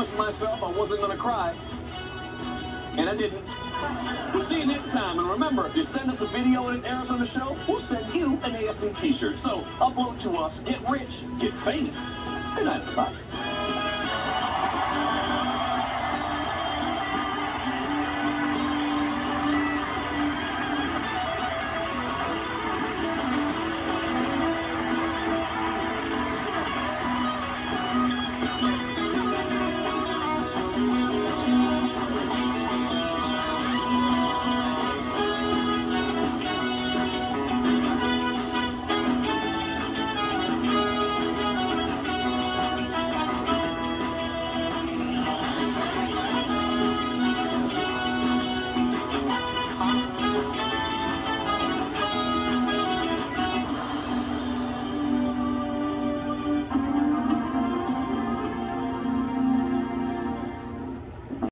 promised myself I wasn't going to cry, and I didn't. We'll see you next time, and remember, if you send us a video and it airs on the show, we'll send you an AFV t-shirt. So upload to us, get rich, get famous. Good night, everybody.